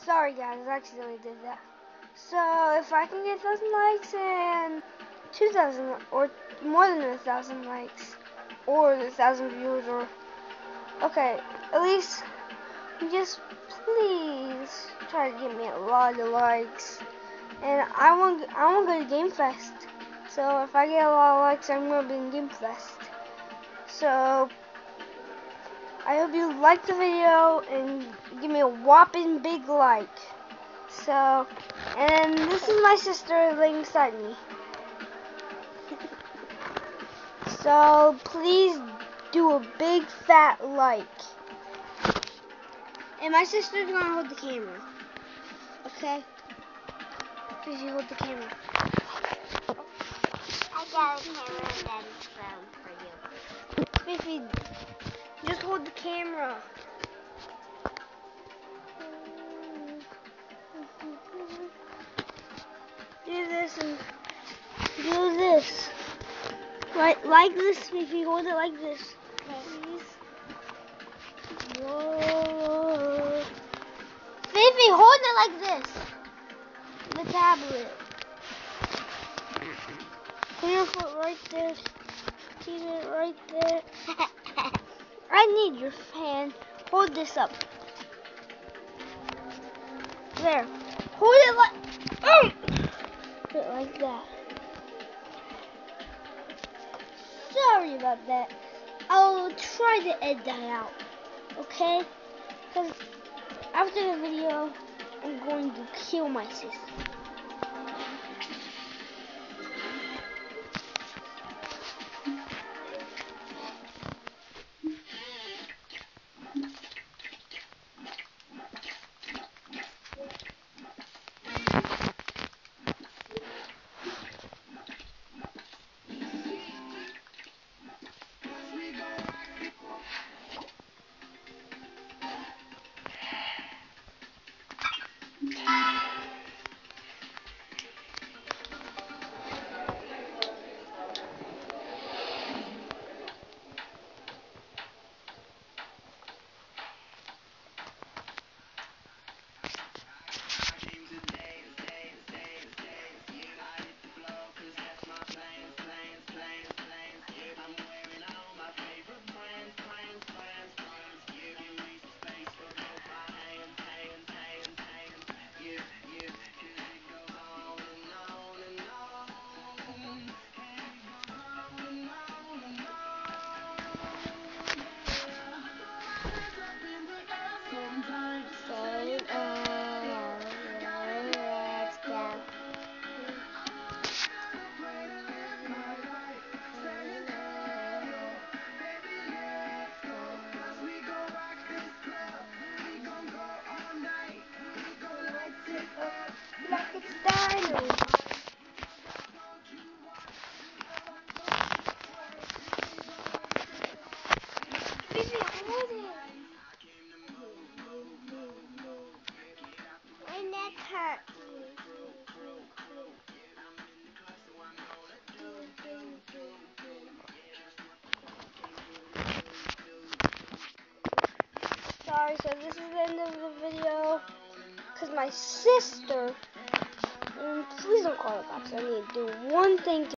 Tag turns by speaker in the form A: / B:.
A: Sorry guys, I accidentally did that. So if I can get 1,000 likes and 2,000 or more than 1,000 likes or 1,000 views, or okay, at least just please try to give me a lot of likes. And I want to go to Game Fest. So if I get a lot of likes, I'm gonna be in Game Fest. So I hope you like the video and give me a whopping big like. So, and this is my sister laying beside me. So please do a big fat like. And my sister's gonna hold the camera. Okay? Please you hold the camera.
B: I got a camera and then phone for you.
A: Fifi, just hold the camera. Do this and do this. Right, like this, Fifi. Hold it like this. Please. Whoa. Fifi, hold it like this. The tablet. Put your foot right there. Keep it right there. I need your hand. Hold this up. There. Hold it like. Put it like that. Sorry about that. I'll try to edit that out. Okay? Because after the video, I'm going to kill my sister. Like it's diamond. Baby, hold it.
B: My neck hurts.
A: Sorry, so this is the end of the video. Because my sister, please don't call the cops. I need to do one thing to